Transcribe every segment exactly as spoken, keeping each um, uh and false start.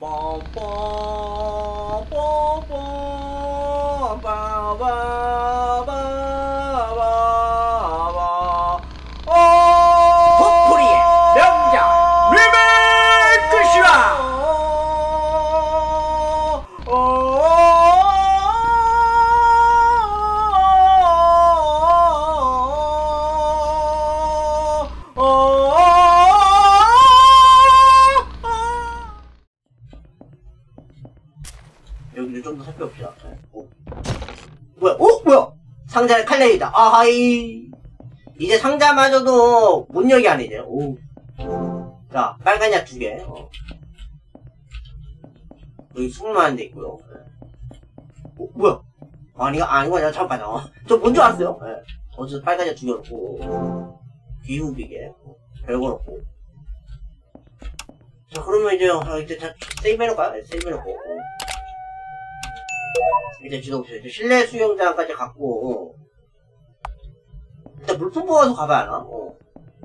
도토리의 명작 리메이크 실화. 여기를 좀 더 살펴봅시다. 어. 뭐야? 어? 뭐야? 상자에 칼날이다. 아하이. 이제 상자마저도 못 열게 하네, 이제. 오. 자, 빨간 약 두 개. 어. 여기 숨을만한 데 있고요. 어, 뭐야? 아니, 아니고, 내가 잠깐만요. 어. 저 뭔 줄 알았어요? 네. 어디서 빨간 약 두 개 넣고, 귀후비게. 어. 별거 넣고. 자, 그러면 이제, 어, 이제 다 세이브 해놓을까요? 네, 세이브 해놓고. 어. 이제 지도보세요. 이제 실내 수영장까지 갔고, 어. 일단 물품 뽑아서 가봐야 하나? 어.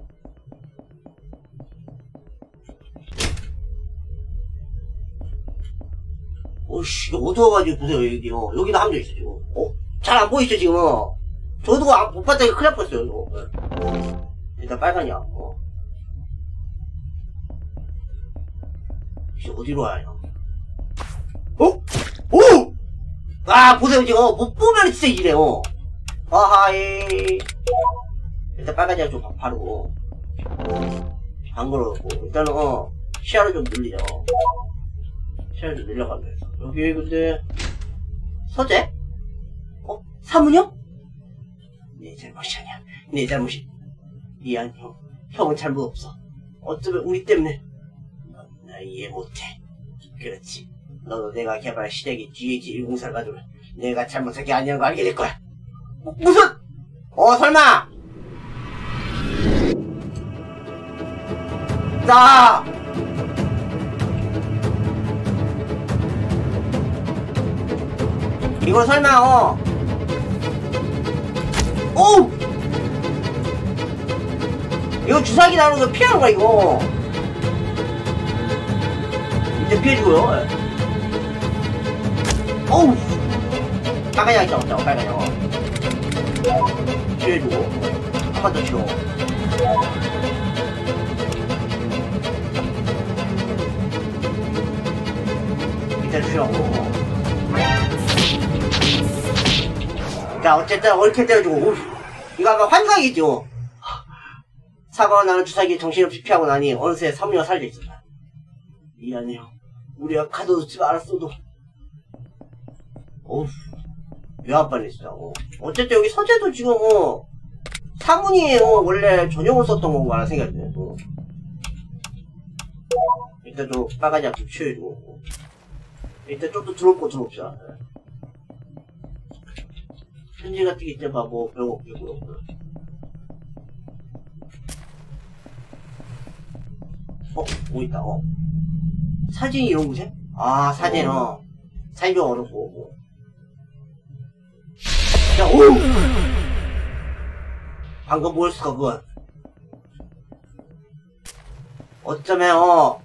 어씨, 어두워가지고 보세요, 여기. 어. 여기도 함정 있어, 지금. 어? 잘 안 보이죠, 지금? 어. 저도 아, 못 봤다니까 큰일 날 뻔했어요, 이거. 어. 일단 빨간이야, 어. 이제 어디로 와야 하냐? 어? 오! 아, 보세요, 지금. 어, 못 보면 진짜 이래, 어. 아하이. 일단 빨간색 좀 바르고. 안 걸어놓고. 일단은, 어, 시야를 좀 늘리죠. 시야를 좀 늘려가면서. 여기, 근데, 서재? 어? 사문형? 네 잘못이 아니야. 네 잘못이. 미안, 형. 형은 잘못 없어. 어쩌면 우리 때문에. 넌 나 이해 못해. 그렇지. 너도 내가 개발한 시작이 지에이치 일공사를 가지고 내가 잘못한 게 아니라는 거 알게 될 거야. 뭐, 무슨? 어, 설마! 자! 이거 설마, 어? 오우! 이거 주사기 나오는 거 피하는 거야, 이거. 이제 피해주고요. 어우! 빨간약 있다, 없다, 빨간약. 치료해주고. 한 번 더 치료. 일단 치료하고. 자, 어쨌든, 옳게 때려주고. 오, 이거 아까 환각이죠? 사과와 나는 주사기에 정신없이 피하고 나니, 어느새 사문이가 살려있었다. 미안해요. 우리가 가둬두지 말았어도. 어우, 왜 안 빨리 진짜. 어. 어쨌든 여기 서재도 지금, 어, 사문이, 어, 원래 전용을 썼던 건가 라는 생각이 드네. 어. 일단 좀 빨간 약 좀 치워주고. 어. 일단 좀 더 들어오고 들어옵시다. 편지 같은 게 있잖아, 뭐, 별거 없고요. 어, 뭐 있다, 어. 사진이 이런 곳에? 아, 사진, 어. 사진 좀 어렵고, 뭐. 야, 오! 방금 뭐였을까, 그건? 어쩌면, 어.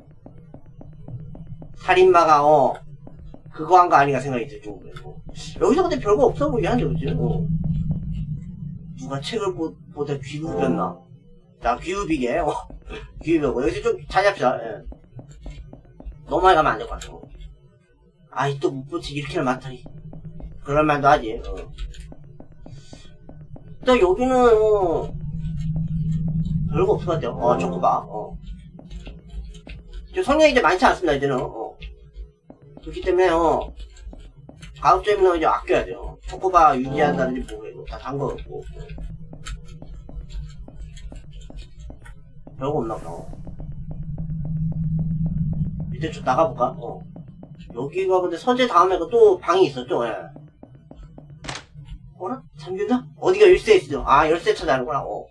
살인마가, 어. 그거 한 거 아닌가 생각이 들죠. 어. 여기서 근데 별거 없어 보이긴 한데, 그치? 어. 누가 책을 보, 보다 귀후겼나? 자, 귀후비게, 어. 귀후비고. 여기서 좀 자제합시다, 예. 너무 많이 가면 안 될 것 같아. 어. 아이, 또 못 붙이기 이렇게나 많다니. 그런 말도 하지. 어. 또 여기는 어, 별거 없을 것 같아요. 어, 초코바. 어. 성량이 이제 많지 않습니다. 이제는. 어. 그렇기 때문에 어, 가급적이면 이제 아껴야 돼요. 초코바 유지한다든지 뭐고 다 담궈놓고. 별거 없나 보다. 어. 이제 좀 나가볼까? 어. 여기가 근데 서재 다음에 또 방이 있었죠? 예. 어라? 잠겼나? 어디가 열쇠 있어? 아, 열쇠 찾아야 하는구나. 어.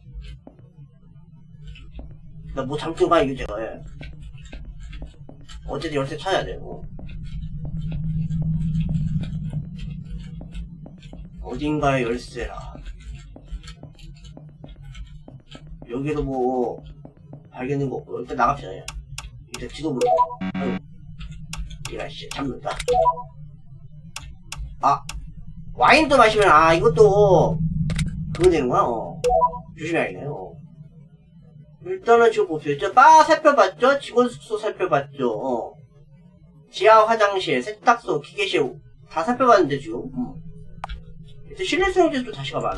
나 뭐 잠긴 거 이거 제가, 예. 어쨌든 열쇠 찾아야 돼. 어. 어딘가에 열쇠라. 여기도 뭐 발견된 거 없고 일단 나갑시다. 예. 일단 지도 보고. 이라 씨 잡는다. 아 와인도 마시면 아 이것도 그거 되는구나. 어. 조심해야겠네요. 일단은 지금 봅시다. 바 살펴봤죠? 직원 숙소 살펴봤죠? 어. 지하 화장실, 세탁소, 기계실 다 살펴봤는데 지금. 음. 일단 실내 수영장도 다시 가봐라.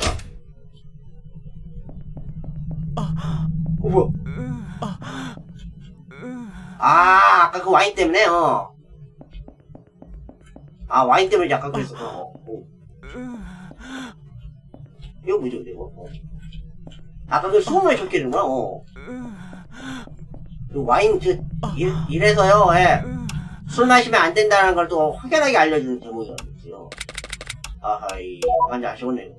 어 뭐야? 아 아까 그 와인 때문에 어. 아 와인 때문에 약간 그랬어. 어. 어. 이거 뭐죠 이거? 어. 아까 그 수험을 적게 되는구나. 어. 그 와인 그 일, 이래서요. 예. 술 마시면 안 된다는 걸 또 확연하게 알려주는 제목이었어요. 아하이 완전 아쉬웠네요.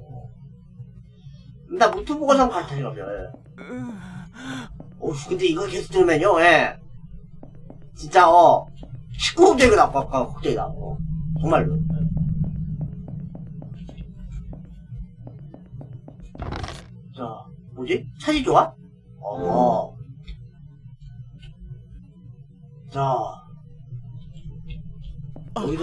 나 무트 보고선 갈 타이가 없어요. 어 근데 이거 계속 들으면요. 예. 진짜 어 십구 금 되고 나고 아까 걱정이 나. 어. 정말로. 자 뭐지? 차지 좋아? 어. 자 여기도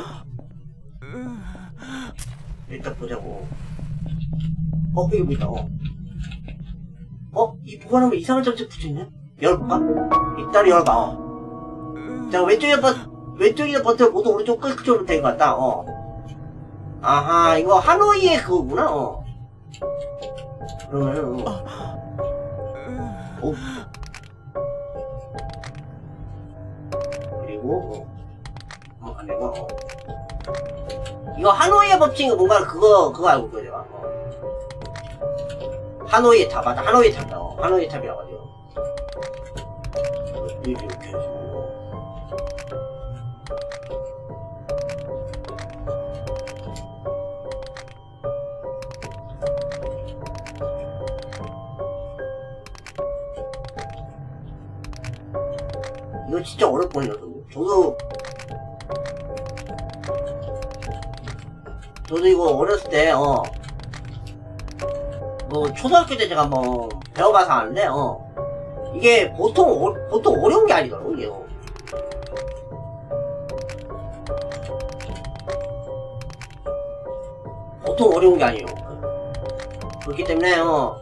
일단 보자고. 어 이게 뭐 있다. 어? 어? 이 보관하면 이상한 점책 붙여있네? 열어볼까? 일단 열어봐. 어. 자 왼쪽에 버 왼쪽에 버튼 모두 오른쪽 끝쪽으로 된 것 같다. 어. 아하 이거 하노이의 그거구나. 어. 그러면은 어. 오. 그리고 어, 어 아니고 어. 이거 하노이의 법칙은 뭔가 그거 그거 알고 있거든 내가. 어. 하노이의 탑 맞다. 하노이의 탑이다. 어. 하노이의 탑이라고 하죠. 이렇게 이렇게 해가지고 이거 진짜 어렵거든요. 저도 저도 이거 어렸을 때 어 뭐 초등학교 때 제가 한번 배워봐서 아는데 어 이게 보통 어, 보통 어려운 게 아니더라고 이게. 어. 보통 어려운 게 아니에요. 그렇기 때문에 어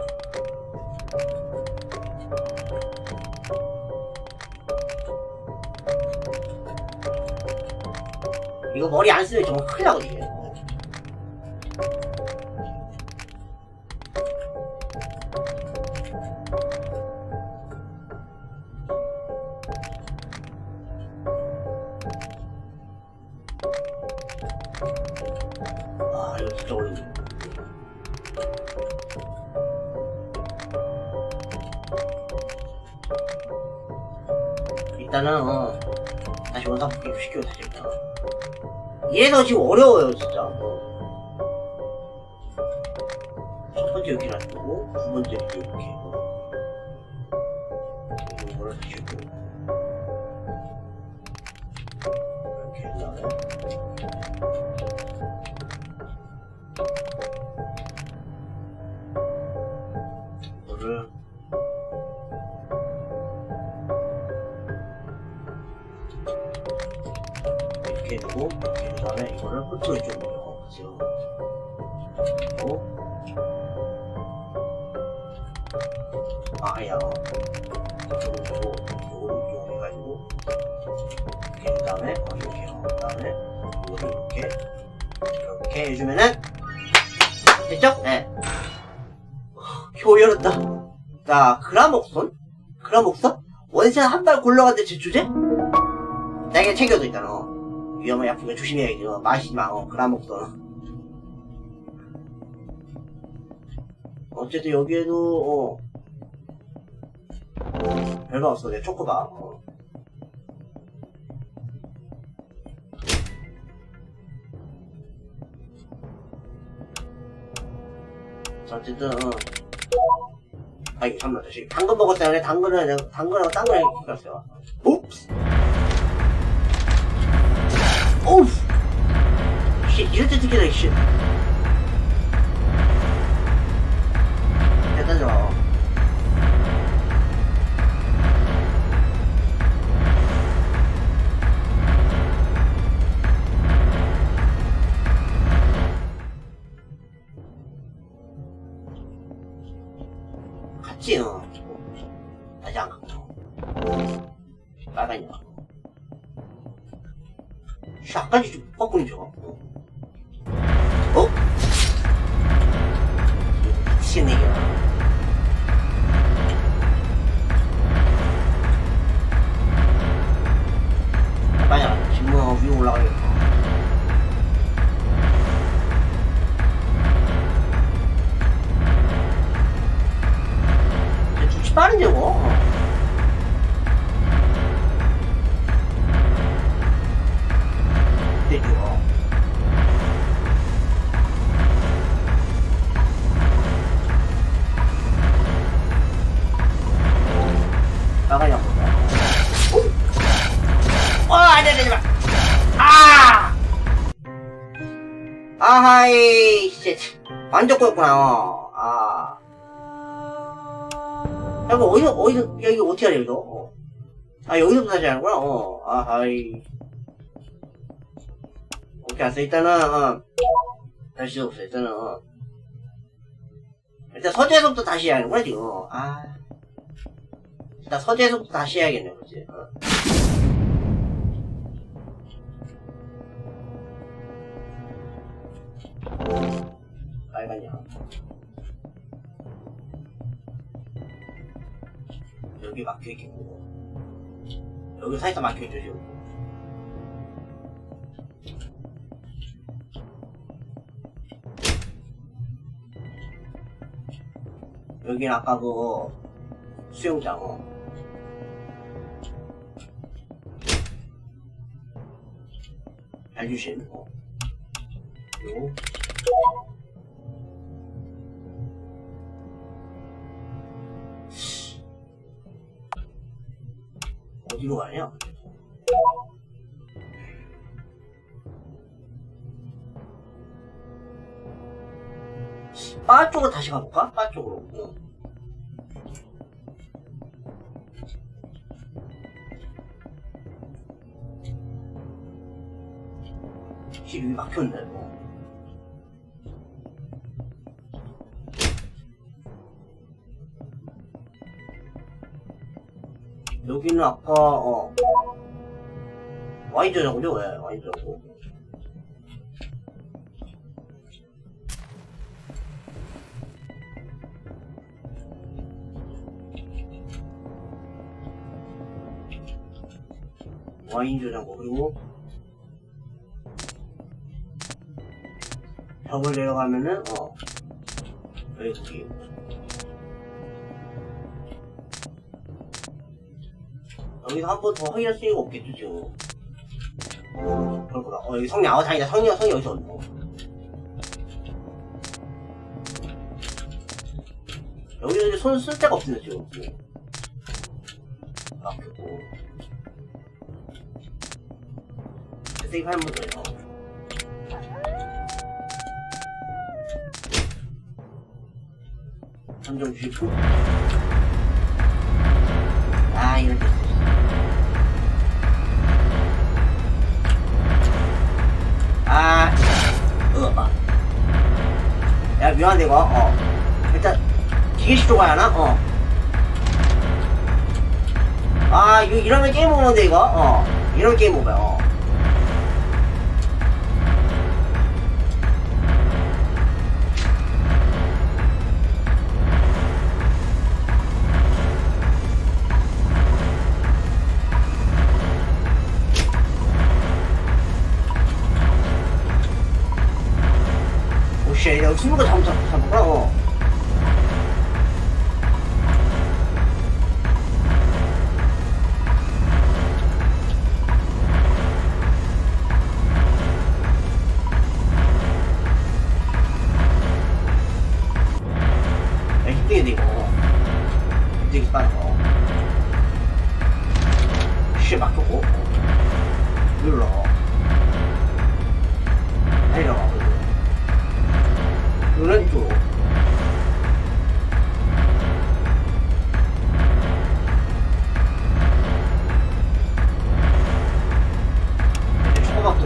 이거 머리 안 쓰면 정말 큰일 나거든요. 아, 이거 진짜 어렵네. 일단은, 어, 다시 원상 복귀 시키고 다시 일단. 얘도 지금 어려워요, 진짜. 첫 번째 이렇게 놔두고, 두 번째 이렇게, 이렇게. 이거를 다시 주고. 이렇게 한 다음에. 이거를. 이렇게 해두고, 이렇게 한 다음에 이거를 끝으로 이쪽으로 넣어보세요. 그리고, 아, 야. 이쪽으로 주고, 이쪽으로 이쪽으로 해가지고, 이렇게 한 다음에, 어, 이렇게 한 다음에, 이거를 이렇게, 이렇게 해주면은, 됐죠? 네. 겨우 열었다. 자, 그라목손? 그라목손? 원샷 한 발 굴러간데 제 주제? 나에게 챙겨도 있잖아. 어. 위험한 약품을 조심해야지. 어. 마시지 마. 어. 그라목손. 어쨌든 여기에도, 어. 별거 없어. 내 초코바. 어. 자, 어쨌든, 어. 아이고, 잠깐만, 다시. 당근 먹었다는데, 당근은, 내가, 당근하고 딴 거랑 헷갈렸어요. 옵스! 오우! 씨, 이럴 때 특히나, 씨. 됐다, 저. 샷까지 좀 뻑꾸니 저거. 어? 미치겠네, 이거. 빨리 안, 지금 위로 올라가야겠다. 진짜 빠른데, 뭐. 됐죠. 나가냐 보자. 어, 안 돼, 되지 마. 아! 아하이, 씨. 완전 꼬였구나, 어. 아. 야, 뭐, 어디서, 어디서, 야, 이거 어떻게 하냐, 이거? 어. 아, 여기서부터 다시 하는구나, 어. 아하이. 오케이, 알았어. 일단은, 어. 다시 없어, 일단은, 어. 일단 서재에서부터 다시 해야 하는구나, 지금. 어. 아. 일단 서재에서부터 다시 해야겠네, 그치? 어. 빨간냐. 여기 막혀있겠고. 여기 살짝 막혀있죠, 지금. 여긴 아까 그 수영장. 어. 잘 주신. 어. 그리고 어디로 가냐? 바 쪽으로 다시 가볼까? 바 쪽으로. 응. 실 여기 막혔네. 뭐. 여기는 아까 어 와인 저장고죠? 왜? 와인 저장고. 와인 저장고. 그리고 벽을 내려가면은 어 여기 거기 여기서 한 번 더 확인할 수 있는 거 없겠죠 지금. 그렇구나. 어 여기 성냥. 아 다행이다. 성냥 성냥 여기서 얻어. 여기는 이제 손 쓸 데가 없습니다 지금. 막혔고 세이브 하는 분들이요. 점점 주시고. 아 이럴 때 있어. 아 으아. 야 미안한데 이거. 어 일단 기계식 쪽 가야 하나? 어 아 이거 이러면 게임 오는데 이거. 어 이러면 게임 오가요. 어. 오씨 여기 숨은 거 잘못 잡았구나. 어 힘들겠네 이거. 힘들게 빠른 거. 씨 막혔고. 눌러. 내려가. 누는 이쪽으로. 이제 초코박도.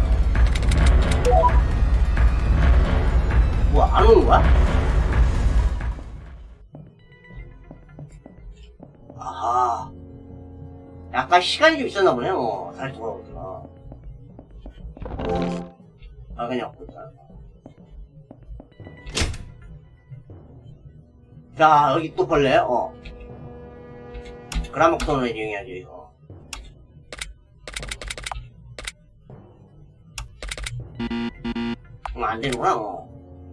뭐 안 오는 거야? 아하. 약간 시간이 좀 있었나 보네. 어, 다시 돌아오더라. 아, 그냥 없고 있잖아. 자, 여기 또 벌레, 어. 그라목선을 이용해야죠, 이거. 음, 안 되는구나, 어.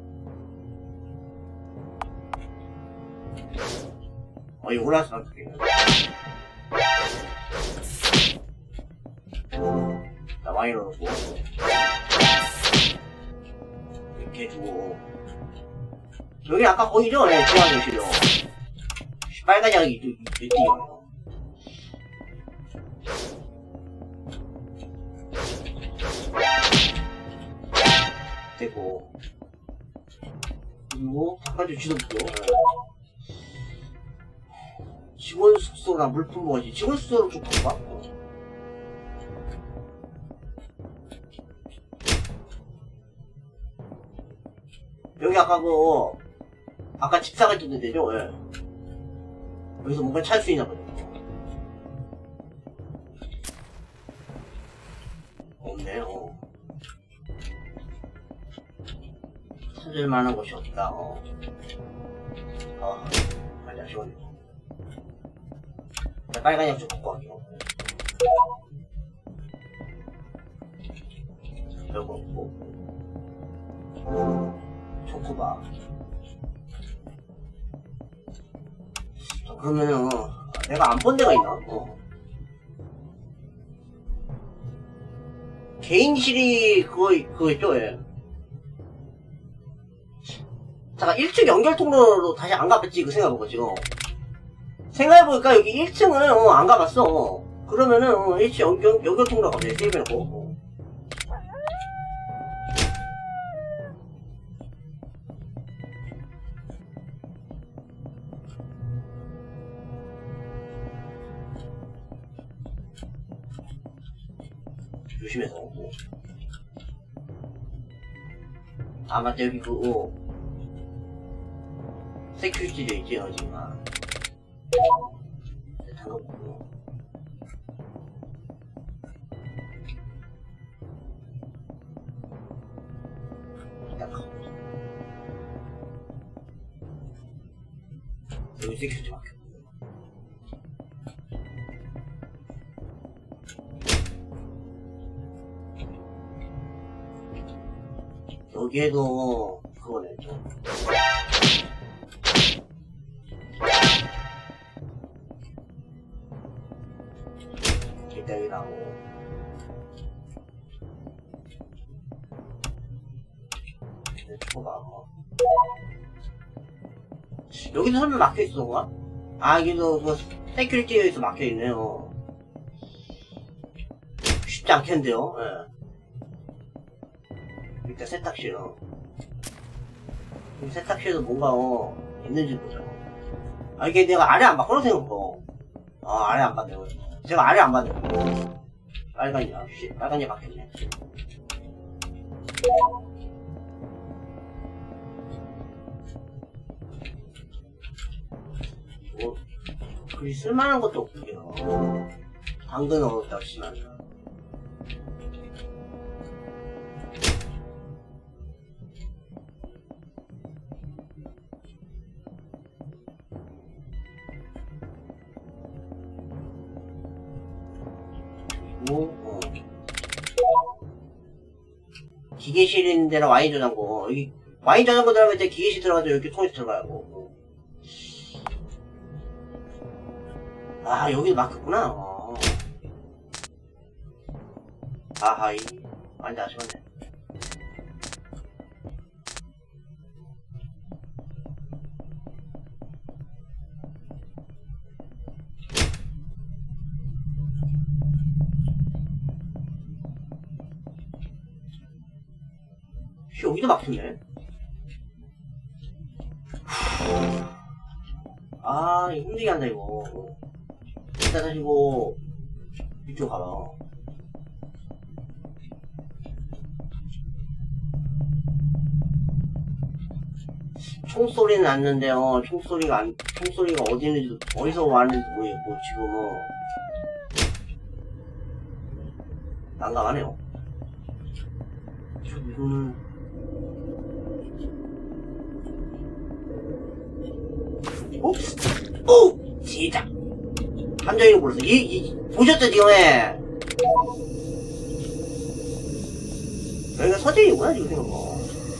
어, 이거 올라왔어, 어떡해. 자, 많이 넣어놓고. 이렇게 해주고. 여기 아까 거기죠? 네, 중앙이시죠. 빨간 약이 있죠. 되고. 그리고, 잠깐 좀 지도부터. 직원 숙소나 물품 뭐지? 직원 숙소로 좀 볼까? 여기 아까 그, 아까 집사가 있던 데죠? 예. 여기서 뭔가 찾을 수 있나 보죠. 없네, 어. 찾을 만한 곳이 없다, 어. 아, 아니, 아쉬웠네. 빨간 약 좀 갖고 갈게요. 별거 없고. 초코바. 자, 그러면은, 내가 안 본 데가 있나? 어. 개인실이, 그거, 그거 있죠, 예. 잠깐, 일 층 연결 통로로 다시 안 가봤지, 그 생각해보고, 지금. 생각해보니까 여기 일 층을, 어, 안 가봤어. 어. 그러면은, 어, 일 층 연결, 연결 통로가 갑자기 세이브해놓고. 어. 조심해서. 어. 아, 맞다, 여기 그, 어. 세큐리티도 있지, 어, 지금. 아. 잠깐만요. 여기 세큐리티 막혀. 여기에도 그거네, 좀. 일단 여기 나오고. 일단 초코바. 여기도 설마 막혀있어, 뭐가? 아, 여기도 그 세큐리티에서 막혀있네요. 쉽지 않겠는데요, 예. 일단 세탁실, 어. 세탁실에도 뭔가, 어, 있는지 보자. 아, 이게 내가 아래 안 바꿔놓은 생각고. 아, 아래 안 봤네. 제가 아래 안 봤네. 빨간이, 아, 씨, 빨간이 바뀌었네. 뭐, 그리 쓸만한 것도 없고요. 당근은 어렵다고 치면. 어. 기계실 있는 데랑 와인 저장고. 여기 와인 저장고 들어가면 이제 기계실 들어가서 여기 통해서 들어가고. 아, 여기도 막혔구나. 어. 아하이. 완전 아쉬웠네. 여기도 막혔네. 아, 힘들게 한다, 이거. 일단 다시 이거, 이쪽 가봐. 총소리는 났는데, 어, 총소리가 안, 총소리가 어디 있는지도, 어디서 왔는지 모르겠고, 지금은, 난감하네요. 이거는 오! 오! 진짜 함정이를 몰랐어. 이, 이, 보셨죠 지금? 예. 여기가 서재이구나 지금 생각보다.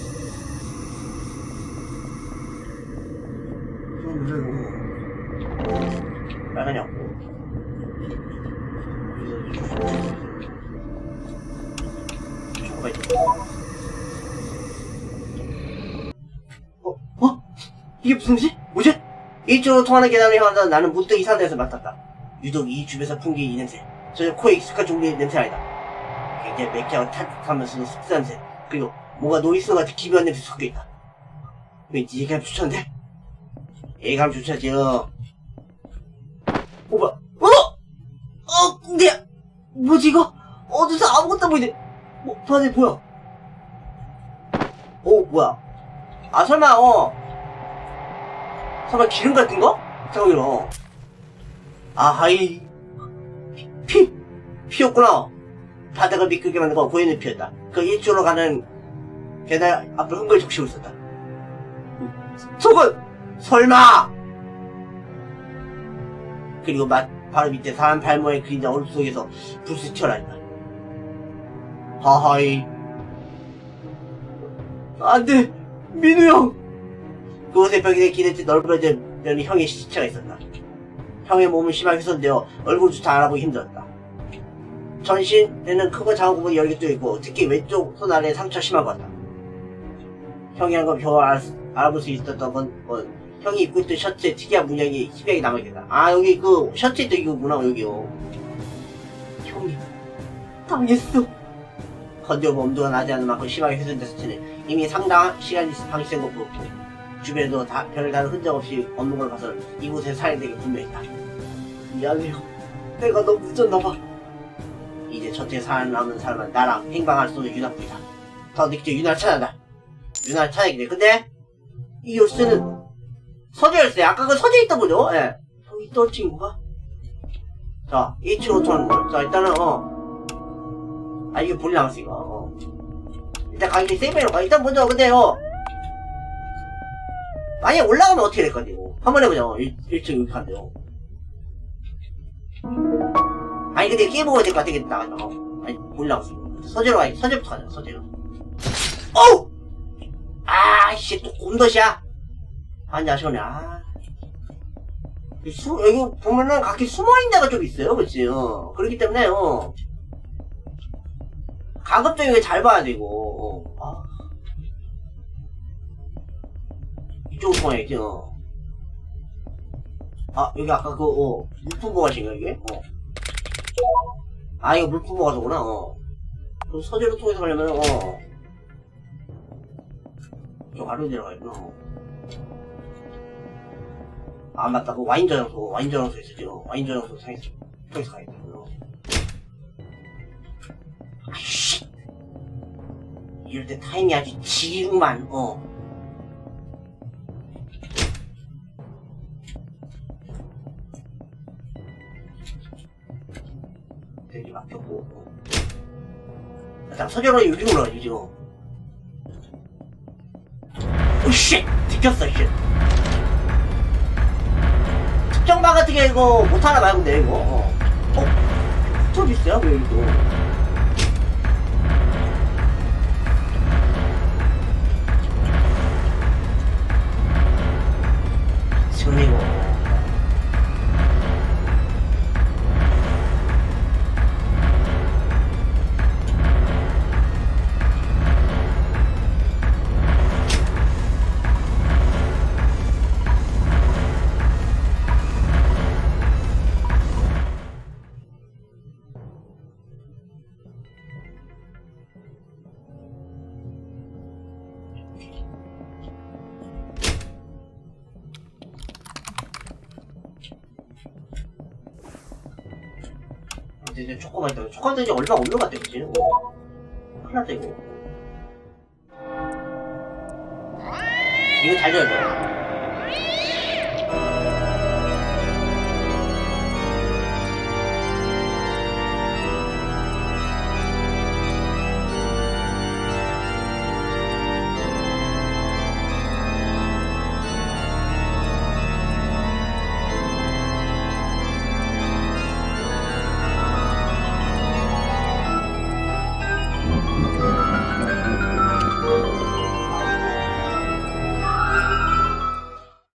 빨간약 어? 어? 이게 무슨 일이지? 뭐지? 이쪽으로 통하는 계단을 향하다 나는 문득 이상한 데서 맡았다. 유독 이 집에서 풍긴 이 냄새. 전혀 코에 익숙한 종류의 냄새가 아니다. 굉장히 매캐하고 탄탄하면서도 씁쓸한 냄새. 그리고 뭔가 노이스 같은 기묘한 냄새 섞여있다. 왠지 예감 추천데? 예감 추천지요. 어, 뭐야? 어! 어, 근데, 뭐지, 이거? 어디서 아무것도 안 보이네. 뭐, 바닥에 뭐야? 어, 뭐야? 아, 설마, 어. 설마 기름 같은 거? 잠깐만요. 어. 아하이. 피, 피, 피였구나. 바닥을 미끄게 만든 건 보이는 피였다. 그 일주로 가는 계단 앞을 흥걸 적시고 있었다. 저건! 설마! 그리고 마, 바로 밑에 사람 발모의 그림자 얼음 속에서 불쑥 튀어나온다. 하하이. 안 돼! 민우 형! 그곳에 벽에 기대치 넓어진 면이 형의 시체가 있었다. 형의 몸은 심하게 훼손되어 얼굴조차 알아보기 힘들었다. 전신에는 크고 작은 구멍이 여러 개 뚫려있고 특히 왼쪽 손 아래에 상처가 심한 것 같다. 형이 한 건 겨우 알아, 알아볼 수 있었던 건, 건 형이 입고 있던 셔츠에 특이한 문양이 희미하게 남아있다. 아, 여기 그 셔츠에 또 이거구나, 여기요. 형이 당했어. 건조고 온도가 나지 않는 만큼 심하게 훼손된 셔츠는 이미 상당한 시간이 방치된 것 같고 주변에도 다, 별다른 흔적 없이 없는 걸 봐서 이곳에 살인되기 분명했다. 미안해요. 내가 너무 늦었나봐. 이제 저택에 살아남은 사람은 나랑 행방할 수 있는 유나뿐이다. 더 늦게 유나를 찾아다. 유나를 찾아야겠네. 근데 이 열쇠는 서재 열쇠. 아까 그 서재 있던 거죠? 예. 네. 저기 있던 친구가. 자, 이층 오천 원. 자, 일단은 어. 아, 이게 볼이 남았으니까. 어. 일단 가격이 세이브해놓을까? 일단 먼저 근데요. 만약에 올라가면 어떻게 될 건데, 이거. 한번 해보자. 어. 일 층 여기 간대요. 아니, 근데 게임오버가 될 것 같겠다. 어. 아니, 볼이 남았으니까. 서재로 가야 서재부터 가자, 서재로. 어우! 아이씨, 또 곰덫이야. 아니, 아시겠네. 아. 수, 여기 보면은 각기 숨어있는 데가 좀 있어요. 그치? 어. 그렇기 때문에, 어. 가급적이면 잘 봐야 되고, 어. 아. 이쪽으로 통화야지, 어. 아, 여기 아까 그, 어. 물품보가신가, 이게? 어. 아, 이거 물품보가서구나, 어. 그럼 서재로 통해서 가려면, 어. 저 아래로 내려가야구나, 어. 아, 맞다. 그 와인 저장소, 와인 저장소 있었지, 어. 와인 저장소 상에서, 통해서 가야겠다, 어. 아이씨. 이럴 때 타임이 아주 지루만, 어. 되게 막혔고, 어. 자, 서재로 여기 올라가지, 지금. 오, 쉣! 들켰어, 쉣. 특정방 같은 게 이거 못하나 봐요, 근데, 이거. 어? 어? 저기 있어요, 왜 이거? 지금 이거. 이제 초코만 있다. 초코한테 이제 얼마 없는 것 같아, 그치? 어. 큰일 났다, 이거. 이거 잘 줘야 돼.